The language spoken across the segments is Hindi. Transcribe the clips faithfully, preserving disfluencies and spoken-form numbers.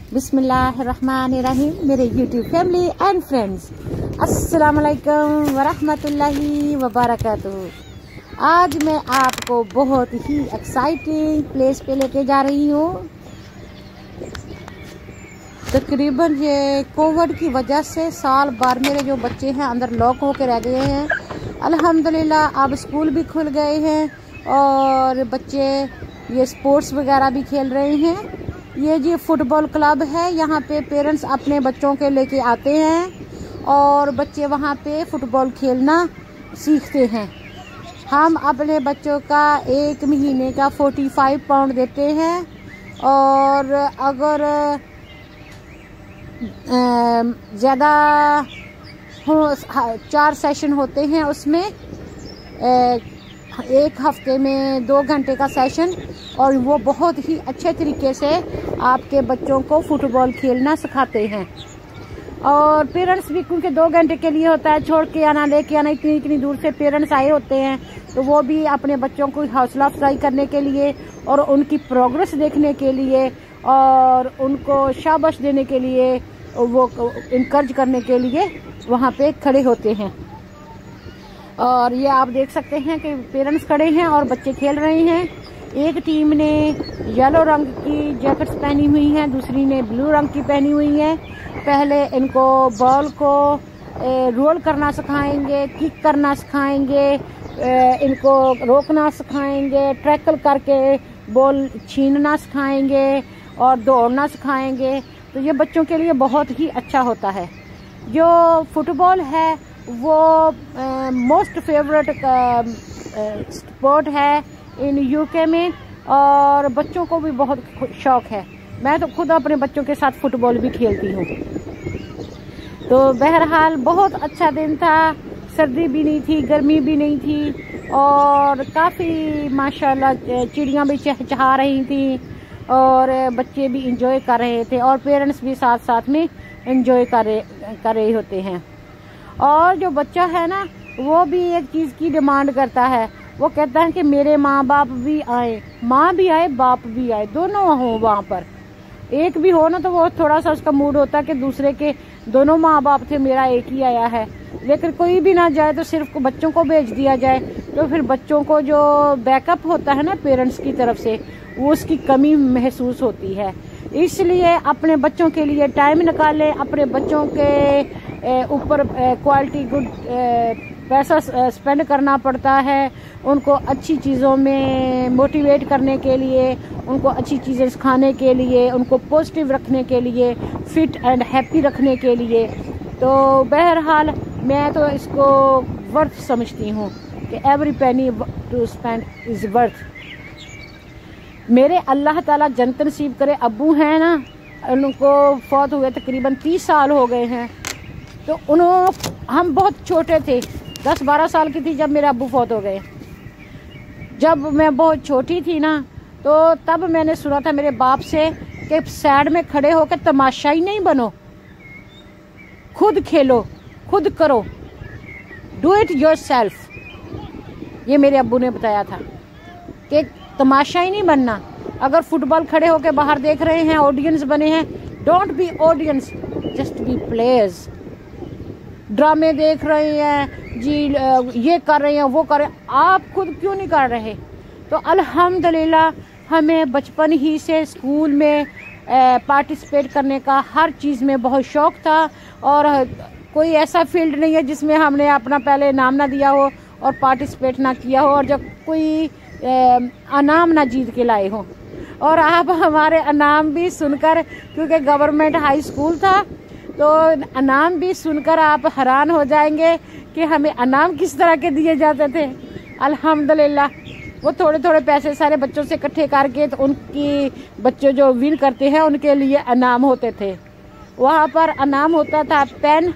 बिस्मिल्लाहिर्रहमानिर्रहीम। मेरे यूट्यूब फैमिली एंड फ्रेंड्स, अस्सलाम वालेकुम वरहमतुल्लाहि वबरकातुहू। आज मैं आपको बहुत ही एक्साइटिंग प्लेस पे लेके जा रही हूँ। तकरीबन ये कोविड की वजह से साल भर मेरे जो बच्चे हैं अंदर लॉक होकर रह गए हैं। अल्हम्दुलिल्लाह अब स्कूल भी खुल गए हैं और बच्चे ये स्पोर्ट्स वगैरह भी खेल रहे हैं। ये जी फुटबॉल क्लब है, यहाँ पे पेरेंट्स अपने बच्चों के लेके आते हैं और बच्चे वहाँ पे फुटबॉल खेलना सीखते हैं। हम अपने बच्चों का एक महीने का पैंतालीस पाउंड देते हैं और अगर ज़्यादा हो चार सेशन होते हैं उसमें एक हफ्ते में दो घंटे का सेशन, और वो बहुत ही अच्छे तरीके से आपके बच्चों को फुटबॉल खेलना सिखाते हैं। और पेरेंट्स भी, क्योंकि दो घंटे के लिए होता है, छोड़ के आना लेके आना, इतनी इतनी दूर से पेरेंट्स आए होते हैं, तो वो भी अपने बच्चों को हौसला अफजाई करने के लिए और उनकी प्रोग्रेस देखने के लिए और उनको शाबाश देने के लिए, वो इनकरेज करने के लिए वहाँ पे खड़े होते हैं। और ये आप देख सकते हैं कि पेरेंट्स खड़े हैं और बच्चे खेल रहे हैं। एक टीम ने येलो रंग की जैकेट्स पहनी हुई हैं, दूसरी ने ब्लू रंग की पहनी हुई है। पहले इनको बॉल को रोल करना सिखाएंगे, किक करना सिखाएंगे, इनको रोकना सिखाएंगे, टैकल करके बॉल छीनना सिखाएंगे और दौड़ना सिखाएंगे। तो ये बच्चों के लिए बहुत ही अच्छा होता है। जो फुटबॉल है वो मोस्ट फेवरेट स्पोर्ट है इन यूके में और बच्चों को भी बहुत शौक है। मैं तो खुद अपने बच्चों के साथ फुटबॉल भी खेलती हूँ। तो बहरहाल बहुत अच्छा दिन था, सर्दी भी नहीं थी, गर्मी भी नहीं थी और काफ़ी माशाल्लाह चिड़ियाँ भी चहचहा रही थी और बच्चे भी इंजॉय कर रहे थे और पेरेंट्स भी साथ साथ में इंजॉय कर रहे कर रहे होते हैं। और जो बच्चा है ना, वो भी एक चीज़ की डिमांड करता है, वो कहता है कि मेरे माँ बाप भी आए, माँ भी आए बाप भी आए, दोनों हों वहाँ पर। एक भी हो ना तो वो थोड़ा सा उसका मूड होता है कि दूसरे के दोनों माँ बाप थे, मेरा एक ही आया है। लेकिन कोई भी ना जाए तो सिर्फ बच्चों को भेज दिया जाए तो फिर बच्चों को जो बैकअप होता है ना पेरेंट्स की तरफ से, वो उसकी कमी महसूस होती है। इसलिए अपने बच्चों के लिए टाइम निकालें, अपने बच्चों के ऊपर क्वालिटी गुड पैसा स्पेंड करना पड़ता है, उनको अच्छी चीज़ों में मोटिवेट करने के लिए, उनको अच्छी चीज़ें सिखाने के लिए, उनको पॉजिटिव रखने के लिए, फिट एंड हैप्पी रखने के लिए। तो बहरहाल मैं तो इसको वर्थ समझती हूँ कि every penny to spend is worth. मेरे अल्लाह ताला जन्नत नसीब करे। अब्बू हैं ना, उनको फौत हुए तकरीबन तीस साल हो गए हैं। तो उन्होंने, हम बहुत छोटे थे, दस बारह साल की थी जब मेरे अब्बू फौत हो गए। जब मैं बहुत छोटी थी ना, तो तब मैंने सुना था मेरे बाप से कि साइड में खड़े होकर तमाशा ही नहीं बनो, खुद खेलो, खुद करो, डू इट योरसेल्फ। ये मेरे अब्बू ने बताया था कि तमाशा ही नहीं बनना। अगर फुटबॉल खड़े होकर बाहर देख रहे हैं, ऑडियंस बने हैं, don't be audience, just be players. ड्रामे देख रहे हैं जी, ये कर रहे हैं, वो कर रहे हैं, आप खुद क्यों नहीं कर रहे? तो अल्हम्दुलिल्लाह हमें बचपन ही से स्कूल में पार्टिसिपेट करने का हर चीज़ में बहुत शौक़ था और कोई ऐसा फील्ड नहीं है जिसमें हमने अपना पहले नाम ना दिया हो और पार्टिसिपेट ना किया हो और जब कोई अनाम ना जीत के लाए हो। और आप हमारे अनाम भी सुनकर, क्योंकि गवर्नमेंट हाई स्कूल था, तो अनाम भी सुनकर आप हैरान हो जाएंगे कि हमें अनाम किस तरह के दिए जाते थे। अल्हम्दुलिल्लाह वो थोड़े थोड़े पैसे सारे बच्चों से इकट्ठे करके, तो उनकी बच्चे जो विन करते हैं उनके लिए अनाम होते थे। वहाँ पर अनाम होता था पेन,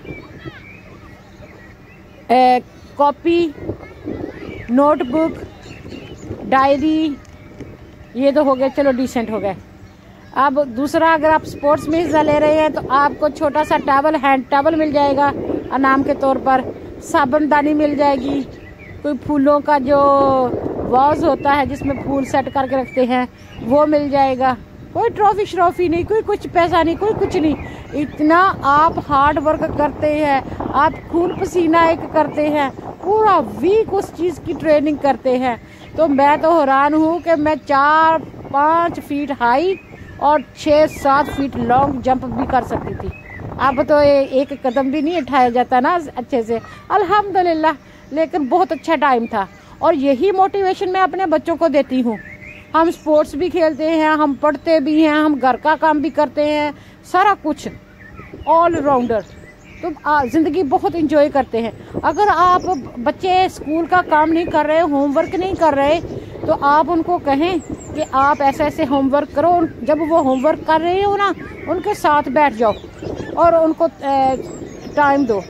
कॉपी, नोटबुक, डायरी, ये तो हो गए, चलो डिसेंट हो गए। अब दूसरा, अगर आप स्पोर्ट्स में हिस्सा ले रहे हैं तो आपको छोटा सा टॉवल, हैंड टॉवल मिल जाएगा अनाम के तौर पर, साबुनदानी मिल जाएगी, कोई फूलों का जो वाज होता है जिसमें फूल सेट करके रखते हैं वो मिल जाएगा। कोई ट्रॉफी श्रॉफी नहीं, कोई कुछ पैसा नहीं, कोई कुछ नहीं। इतना आप हार्ड वर्क करते हैं, आप खून पसीना एक करते हैं, पूरा वीक उस चीज़ की ट्रेनिंग करते हैं। तो मैं तो हैरान हूँ कि मैं चार पाँच फीट हाई और छः सात फीट लॉन्ग जंप भी कर सकती थी। अब तो एक कदम भी नहीं उठाया जाता ना अच्छे से, अल्हम्दुलिल्लाह। लेकिन बहुत अच्छा टाइम था और यही मोटिवेशन मैं अपने बच्चों को देती हूँ। हम स्पोर्ट्स भी खेलते हैं, हम पढ़ते भी हैं, हम घर का काम भी करते हैं, सारा कुछ ऑल राउंडर। तो ज़िंदगी बहुत इंजॉय करते हैं। अगर आप बच्चे स्कूल का काम नहीं कर रहे, होमवर्क नहीं कर रहे, तो आप उनको कहें कि आप ऐसे ऐसे होमवर्क करो। जब वो होमवर्क कर रहे हो ना, उनके साथ बैठ जाओ और उनको टाइम दो।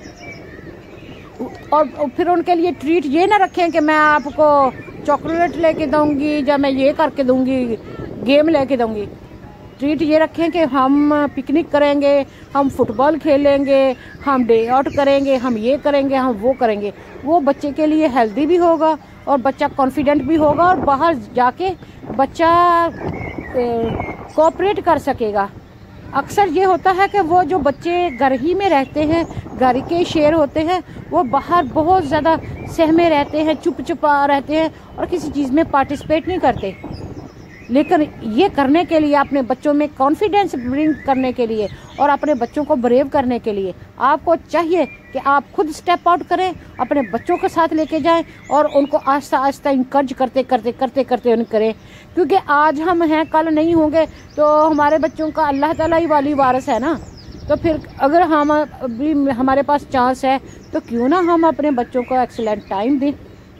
और फिर उनके लिए ट्रीट ये ना रखें कि मैं आपको चॉकलेट लेके दूंगी या मैं ये करके दूंगी, गेम लेके दूंगी। ट्रीट ये रखें कि हम पिकनिक करेंगे, हम फुटबॉल खेलेंगे, हम डे आउट करेंगे, हम ये करेंगे, हम वो करेंगे। वो बच्चे के लिए हेल्दी भी होगा और बच्चा कॉन्फिडेंट भी होगा और बाहर जाके बच्चा कोऑपरेट कर सकेगा। अक्सर ये होता है कि वो जो बच्चे घर ही में रहते हैं, घर के शेर होते हैं, वो बाहर बहुत ज़्यादा सहमे रहते हैं, चुप चुपा रहते हैं और किसी चीज़ में पार्टिसिपेट नहीं करते। लेकिन ये करने के लिए, अपने बच्चों में कॉन्फिडेंस ब्रिंग करने के लिए और अपने बच्चों को ब्रेव करने के लिए आपको चाहिए कि आप खुद स्टेप आउट करें, अपने बच्चों के साथ लेके जाएं और उनको आस्ता आस्ता इंकरेज करते करते करते करते उन करें। क्योंकि आज हम हैं, कल नहीं होंगे। तो हमारे बच्चों का अल्लाह ताला ही वाली वारिस है ना। तो फिर अगर हम भी हमारे पास चांस है तो क्यों ना हम अपने बच्चों को एक्सीलेंट टाइम दें।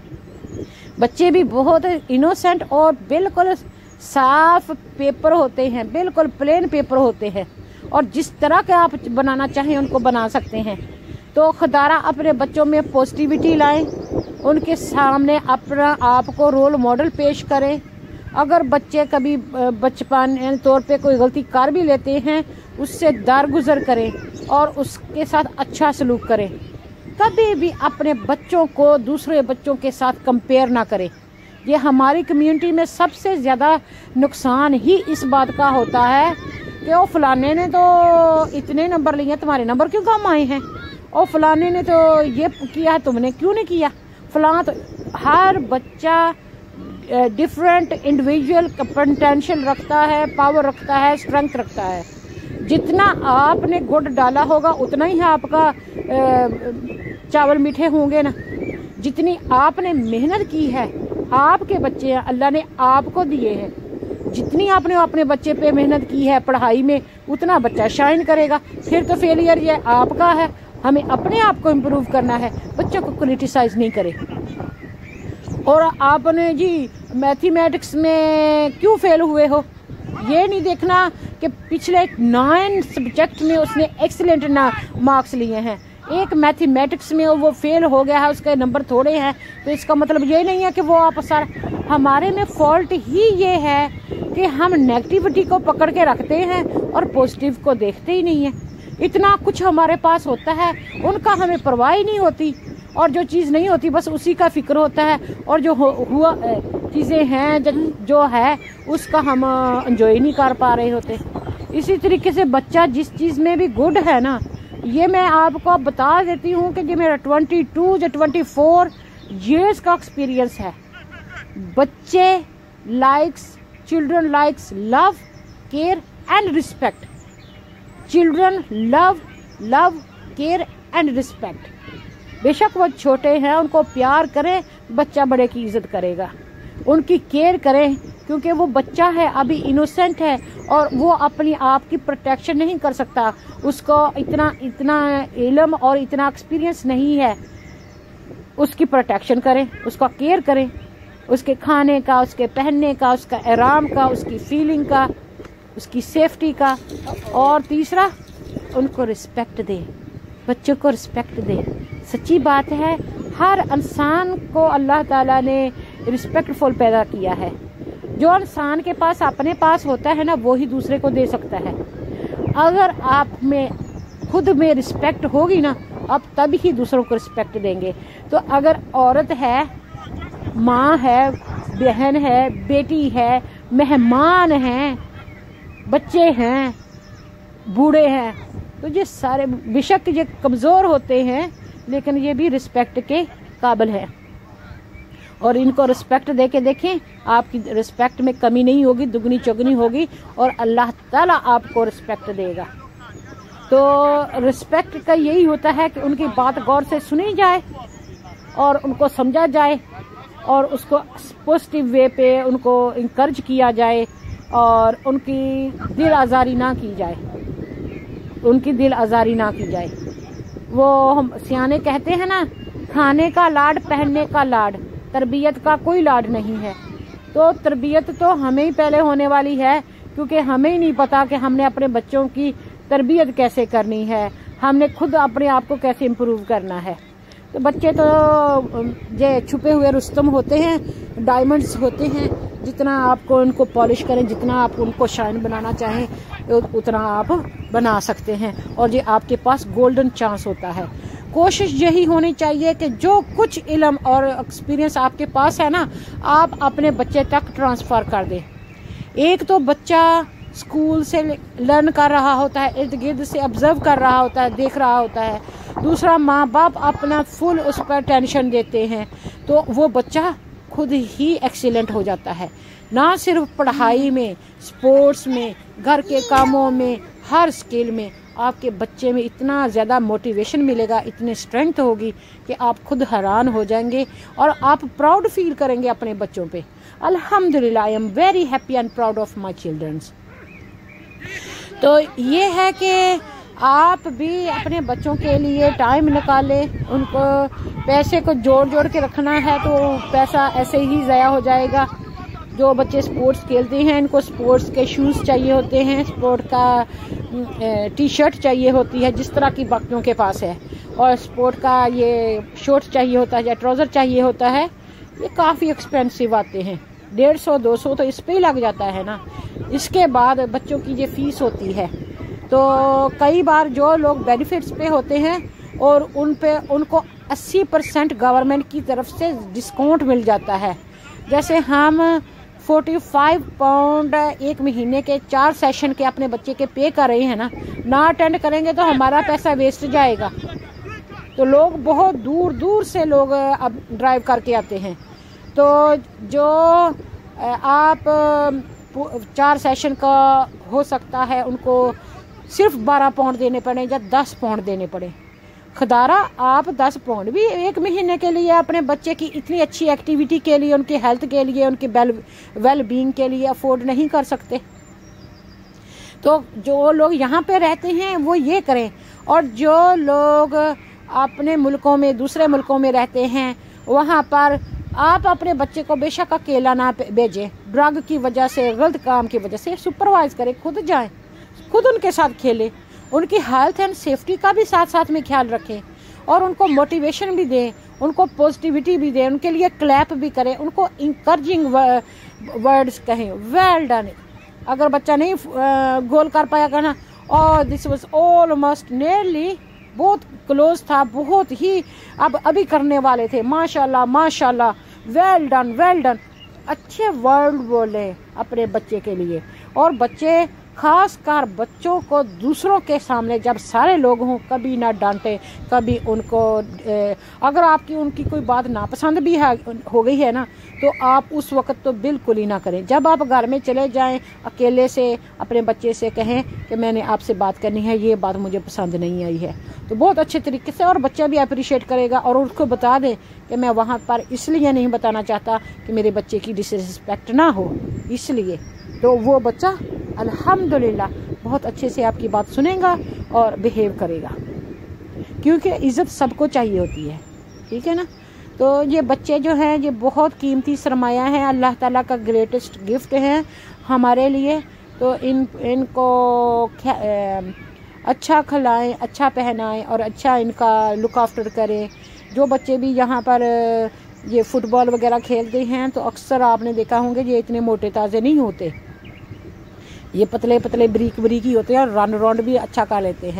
बच्चे भी बहुत इनोसेंट और बिल्कुल साफ पेपर होते हैं, बिल्कुल प्लेन पेपर होते हैं और जिस तरह के आप बनाना चाहें उनको बना सकते हैं। तो खुदारा अपने बच्चों में पॉजिटिविटी लाएं, उनके सामने अपना आप को रोल मॉडल पेश करें। अगर बच्चे कभी बचपन तौर पे कोई गलती कर भी लेते हैं, उससे दरगुजर करें और उसके साथ अच्छा सलूक करें। कभी भी अपने बच्चों को दूसरे बच्चों के साथ कंपेयर ना करें। ये हमारी कम्युनिटी में सबसे ज़्यादा नुकसान ही इस बात का होता है कि वो फलाने ने तो इतने नंबर लिए, तुम्हारे नंबर क्यों कम आए हैं, और फलाने ने तो ये किया, तुमने क्यों नहीं किया। फलां तो हर बच्चा डिफरेंट इंडिविजुअल पोटेंशियल रखता है, पावर रखता है, स्ट्रेंथ रखता है। जितना आपने गुड़ डाला होगा उतना ही आपका चावल मीठे होंगे ना। जितनी आपने मेहनत की है, आपके बच्चे हैं, अल्लाह ने आपको दिए हैं। जितनी आपने अपने बच्चे पे मेहनत की है पढ़ाई में, उतना बच्चा शाइन करेगा। फिर तो फेलियर ये आपका है। हमें अपने आप को इम्प्रूव करना है, बच्चों को क्रिटिसाइज नहीं करें। और आपने जी मैथमेटिक्स में क्यों फेल हुए हो, ये नहीं देखना कि पिछले नाइन सब्जेक्ट में उसने एक्सीलेंट ना मार्क्स लिए हैं, एक मैथमेटिक्स में वो फेल हो गया है, उसके नंबर थोड़े हैं, तो इसका मतलब ये नहीं है कि वो आप सारा। हमारे में फॉल्ट ही ये है कि हम नेगेटिविटी को पकड़ के रखते हैं और पॉजिटिव को देखते ही नहीं है। इतना कुछ हमारे पास होता है, उनका हमें परवाह ही नहीं होती, और जो चीज़ नहीं होती बस उसी का फिक्र होता है, और जो हुआ चीज़ें हैं जो है उसका हम एंजॉय नहीं कर पा रहे होते। इसी तरीके से बच्चा जिस चीज़ में भी गुड है ना, ये मैं आपको बता देती हूँ कि ये मेरा ट्वेंटी टू या ट्वेंटी फोर ईयर्स का एक्सपीरियंस है। बच्चे likes children likes love care and respect. Children love love care and respect. बेशक वो छोटे हैं, उनको प्यार करें, बच्चा बड़े की इज्जत करेगा। उनकी केयर करें क्योंकि वो बच्चा है, अभी इनोसेंट है और वो अपनी आप की प्रोटेक्शन नहीं कर सकता। उसको इतना इतना इल्म और इतना एक्सपीरियंस नहीं है। उसकी प्रोटेक्शन करें, उसका केयर करें, उसके खाने का, उसके पहनने का, उसका आराम का, उसकी फीलिंग का, उसकी सेफ्टी का। और तीसरा, उनको रिस्पेक्ट दें, बच्चों को रिस्पेक्ट दें। सच्ची बात है, हर इंसान को अल्लाह ताला ने रिस्पेक्टफुल पैदा किया है। जो इंसान के पास अपने पास होता है ना, वो ही दूसरे को दे सकता है। अगर आप में खुद में रिस्पेक्ट होगी ना, आप तभी ही दूसरों को रिस्पेक्ट देंगे। तो अगर औरत है, माँ है, बहन है, बेटी है, मेहमान है, बच्चे हैं, बूढ़े हैं, तो ये सारे बेशक ये कमज़ोर होते हैं लेकिन ये भी रिस्पेक्ट के काबिल है। और इनको रिस्पेक्ट दे के देखें, आपकी रिस्पेक्ट में कमी नहीं होगी, दुगनी चौगनी होगी और अल्लाह ताला आपको रिस्पेक्ट देगा। तो रिस्पेक्ट का यही होता है कि उनकी बात गौर से सुनी जाए और उनको समझा जाए और उसको पॉजिटिव वे पे उनको इंकरेज किया जाए और उनकी दिल आज़ारी ना की जाए, उनकी दिल आज़ारी ना की जाए। वो हम सियाने कहते हैं ना, खाने का लाड पहनने का लाड, तरबियत का कोई लाड नहीं है। तो तरबियत तो हमें ही पहले होने वाली है, क्योंकि हमें ही नहीं पता कि हमने अपने बच्चों की तरबियत कैसे करनी है, हमने खुद अपने आप को कैसे इम्प्रूव करना है। तो बच्चे तो ये छुपे हुए रुस्तम होते हैं, डायमंड्स होते हैं, जितना आपको उनको पॉलिश करें, जितना आप उनको शाइन बनाना चाहें उतना आप बना सकते हैं और ये आपके पास गोल्डन चांस होता है। कोशिश यही होनी चाहिए कि जो कुछ इल्म और एक्सपीरियंस आपके पास है ना, आप अपने बच्चे तक ट्रांसफ़र कर दें। एक तो बच्चा स्कूल से लर्न कर रहा होता है, इर्द गिर्द से ऑब्जर्व कर रहा होता है, देख रहा होता है। दूसरा, माँ बाप अपना फुल उस पर टेंशन देते हैं, तो वो बच्चा खुद ही एक्सीलेंट हो जाता है। ना सिर्फ पढ़ाई में, स्पोर्ट्स में, घर के कामों में, हर स्किल में आपके बच्चे में इतना ज़्यादा मोटिवेशन मिलेगा, इतनी स्ट्रेंथ होगी कि आप खुद हैरान हो जाएंगे और आप प्राउड फील करेंगे अपने बच्चों पे। अल्हम्दुलिल्लाह, I am very happy and proud of my childrens. तो ये है कि आप भी अपने बच्चों के लिए टाइम निकालें। उनको पैसे को जोड़ जोड़ के रखना है तो पैसा ऐसे ही ज़ाया हो जाएगा। जो बच्चे स्पोर्ट्स खेलते हैं, इनको स्पोर्ट्स के शूज़ चाहिए होते हैं, स्पोर्ट का टी शर्ट चाहिए होती है जिस तरह की बाकियों के पास है, और स्पोर्ट का ये शॉर्ट चाहिए होता है या ट्राउज़र चाहिए होता है। ये काफ़ी एक्सपेंसिव आते हैं, डेढ़ सौ दो सौ तो इस पे ही लग जाता है ना। इसके बाद बच्चों की ये फीस होती है। तो कई बार जो लोग बेनिफिट्स पे होते हैं और उन पे उनको अस्सी परसेंट गवर्नमेंट की तरफ से डिस्काउंट मिल जाता है। जैसे हम पैंतालीस पाउंड एक महीने के चार सेशन के अपने बच्चे के पे कर रहे हैं ना, ना अटेंड करेंगे तो हमारा पैसा वेस्ट जाएगा। तो लोग बहुत दूर दूर से लोग अब ड्राइव करके आते हैं। तो जो आप चार सेशन का हो सकता है उनको सिर्फ बारह पाउंड देने पड़े या दस पाउंड देने पड़े। खदारा आप दस पाउंड भी एक महीने के लिए अपने बच्चे की इतनी अच्छी एक्टिविटी के लिए, उनकी हेल्थ के लिए, उनके वेल वेल बीइंग के लिए अफोर्ड नहीं कर सकते। तो जो लोग यहाँ पे रहते हैं वो ये करें, और जो लोग अपने मुल्कों में, दूसरे मुल्कों में रहते हैं, वहाँ पर आप अपने बच्चे को बेशक अकेला ना भेजें। ड्रग की वजह से, गलत काम की वजह से सुपरवाइज करें, खुद जाएं, खुद उनके साथ खेलें, उनकी हेल्थ एंड सेफ्टी का भी साथ साथ में ख्याल रखें और उनको मोटिवेशन भी दें, उनको पॉजिटिविटी भी दें, उनके लिए क्लैप भी करें, उनको इंकरेजिंग वर्ड्स कहें, वेल डन। अगर बच्चा नहीं गोल कर पाएगा ना, और दिस वाज ऑलमोस्ट नियरली, बहुत क्लोज था, बहुत ही अब अभी करने वाले थे, माशाल्लाह माशाल्लाह, वेल डन वेल डन। अच्छे वर्ड बोले अपने बच्चे के लिए। और बच्चे, खास कर बच्चों को दूसरों के सामने जब सारे लोग हों, कभी ना डांटे, कभी उनको ए, अगर आपकी उनकी कोई बात नापसंद भी है हो गई है ना, तो आप उस वक्त तो बिल्कुल ही ना करें। जब आप घर में चले जाएं, अकेले से अपने बच्चे से कहें कि मैंने आपसे बात करनी है, ये बात मुझे पसंद नहीं आई है, तो बहुत अच्छे तरीके से, और बच्चा भी अप्रिशिएट करेगा। और उसको बता दें कि मैं वहाँ पर इसलिए नहीं बताना चाहता कि मेरे बच्चे की डिसरिस्पेक्ट ना हो, इसलिए। तो वो बच्चा अल्हम्दुलिल्लाह बहुत अच्छे से आपकी बात सुनेगा और बिहेव करेगा, क्योंकि इज़्ज़त सबको चाहिए होती है, ठीक है ना। तो ये बच्चे जो हैं, ये बहुत कीमती सरमाया है, अल्लाह ताला का ग्रेटेस्ट गिफ्ट है हमारे लिए। तो इन इनको अच्छा खिलाएं, अच्छा पहनाएं और अच्छा इनका लुक आफ्टर करें। जो बच्चे भी यहाँ पर ये फुटबॉल वगैरह खेलते हैं, तो अक्सर आपने देखा होंगे ये इतने मोटे ताज़े नहीं होते, ये पतले पतले बरीक बरीक ही होते हैं और रन राउंड भी अच्छा कर लेते हैं।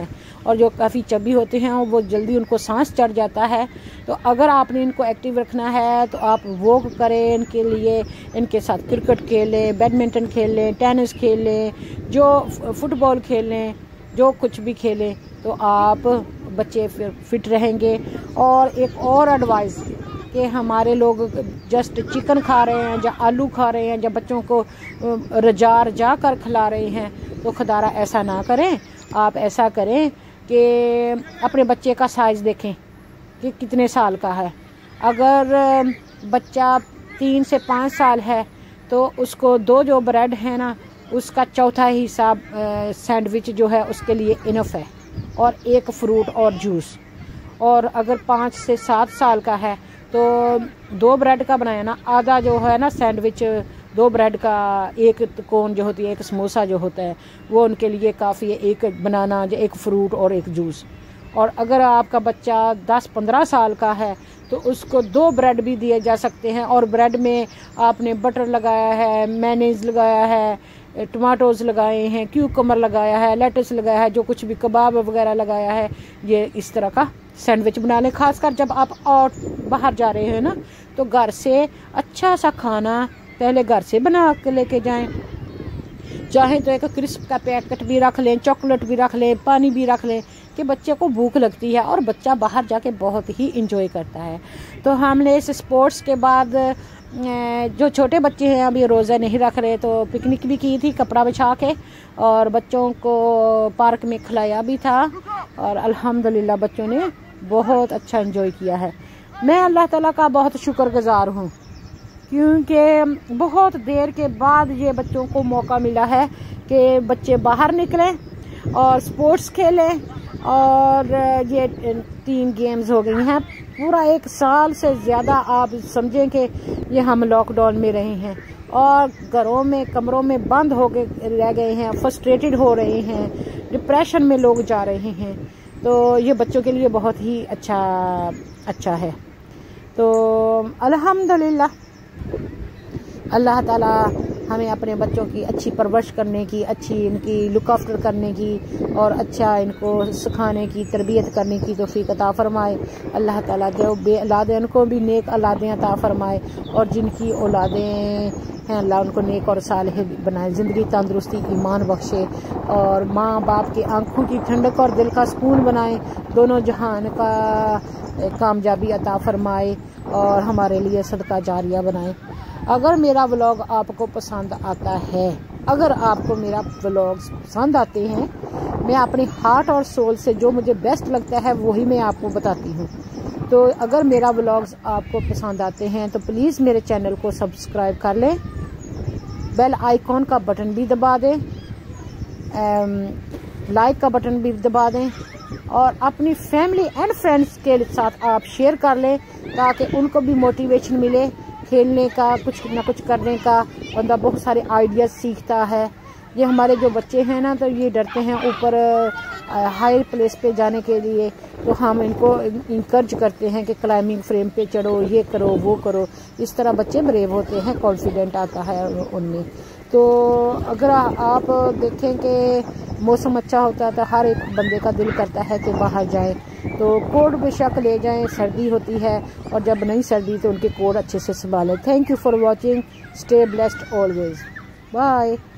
और जो काफ़ी चबी होते हैं वो जल्दी उनको सांस चढ़ जाता है। तो अगर आपने इनको एक्टिव रखना है तो आप वॉक करें इनके लिए, इनके साथ क्रिकेट खेलें, बैडमिंटन खेलें, टेनिस खेलें, जो फुटबॉल खेलें, जो कुछ भी खेलें, तो आप बच्चे फिर फिट रहेंगे। और एक और एडवाइस कि हमारे लोग जस्ट चिकन खा रहे हैं या आलू खा रहे हैं या बच्चों को रजा रजा कर खिला रहे हैं, तो खुदारा ऐसा ना करें। आप ऐसा करें कि अपने बच्चे का साइज़ देखें कि कितने साल का है। अगर बच्चा तीन से पाँच साल है तो उसको दो जो ब्रेड है ना, उसका चौथा हिस्सा सैंडविच जो है उसके लिए इनफ है, और एक फ्रूट और जूस। और अगर पाँच से सात साल का है तो दो ब्रेड का बनाया ना, आधा जो है ना सैंडविच, दो ब्रेड का एक कोन जो होती है, एक समोसा जो होता है, वो उनके लिए काफ़ी है। एक बनाना, एक फ्रूट और एक जूस। और अगर आपका बच्चा दस पंद्रह साल का है तो उसको दो ब्रेड भी दिए जा सकते हैं, और ब्रेड में आपने बटर लगाया है, मेयोनीज लगाया है, टमाटोज़ लगाए हैं, क्यूकम्बर लगाया है, लेटस लगाया है, जो कुछ भी कबाब वगैरह लगाया है, ये इस तरह का सैंडविच बना लें। खासकर जब आप और बाहर जा रहे हैं ना, तो घर से अच्छा सा खाना पहले घर से बना के लेके जाएं। चाहे तो एक क्रिस्प का पैकेट भी रख लें, चॉकलेट भी रख लें, पानी भी रख लें, कि बच्चे को भूख लगती है और बच्चा बाहर जाके बहुत ही इंजॉय करता है। तो हमने इस स्पोर्ट्स के बाद जो छोटे बच्चे हैं अभी रोज़ा नहीं रख रहे, तो पिकनिक भी की थी कपड़ा बिछा के, और बच्चों को पार्क में खिलाया भी था, और अल्हम्दुलिल्लाह बच्चों ने बहुत अच्छा एंजॉय किया है। मैं अल्लाह ताला का बहुत शुक्रगुजार हूँ, क्योंकि बहुत देर के बाद ये बच्चों को मौका मिला है कि बच्चे बाहर निकलें और स्पोर्ट्स खेलें। और ये तीन गेम्स हो गई हैं, पूरा एक साल से ज़्यादा आप समझें कि ये हम लॉकडाउन में रहे हैं और घरों में कमरों में बंद हो गए रह गए हैं, फ्रस्ट्रेटेड हो रहे हैं, डिप्रेशन में लोग जा रहे हैं। तो ये बच्चों के लिए बहुत ही अच्छा अच्छा है। तो अल्हम्दुलिल्लाह अल्लाह ताला हमें अपने बच्चों की अच्छी परवरिश करने की, अच्छी इनकी लुक आफ्टर करने की और अच्छा इनको सिखाने की, तरबियत करने की तौफीक अता फरमाए। अल्लाह ताला जो बे औलादें उनको भी नेक औलादें अता फरमाए, और जिनकी औलादें हैं अल्लाह उनको नेक और सालिह बनाए, ज़िंदगी तंदुरुस्ती ईमान बख्शे, और माँ बाप की आंखों की ठंडक और दिल का सुकून बनाए, दोनों जहान का कामयाबी अता फरमाए और हमारे लिए सदका जारिया बनाए। अगर मेरा व्लॉग आपको पसंद आता है, अगर आपको मेरा व्लॉग पसंद आते हैं, मैं अपनी हार्ट और सोल से जो मुझे बेस्ट लगता है वही मैं आपको बताती हूँ। तो अगर मेरा व्लॉग्स आपको पसंद आते हैं तो प्लीज़ मेरे चैनल को सब्सक्राइब कर लें, बेल आइकॉन का बटन भी दबा दें, लाइक का बटन भी दबा दें, और अपनी फैमिली एंड फ्रेंड्स के साथ आप शेयर कर लें, ताकि उनको भी मोटिवेशन मिले खेलने का, कुछ ना कुछ करने का। बंदा बहुत सारे आइडियाज़ सीखता है। ये हमारे जो बच्चे हैं ना, तो ये डरते हैं ऊपर हाई प्लेस पे जाने के लिए, तो हम इनको इंकरेज करते हैं कि क्लाइंबिंग फ्रेम पे चढ़ो, ये करो, वो करो। इस तरह बच्चे ब्रेव होते हैं, कॉन्फिडेंट आता है उनमें। तो अगर आप देखें कि मौसम अच्छा होता है तो हर एक बंदे का दिल करता है कि बाहर जाए, तो कोट बेशक ले जाएं, सर्दी होती है, और जब नहीं सर्दी तो उनके कोट अच्छे से संभालें। Thank you for watching, stay blessed always, bye.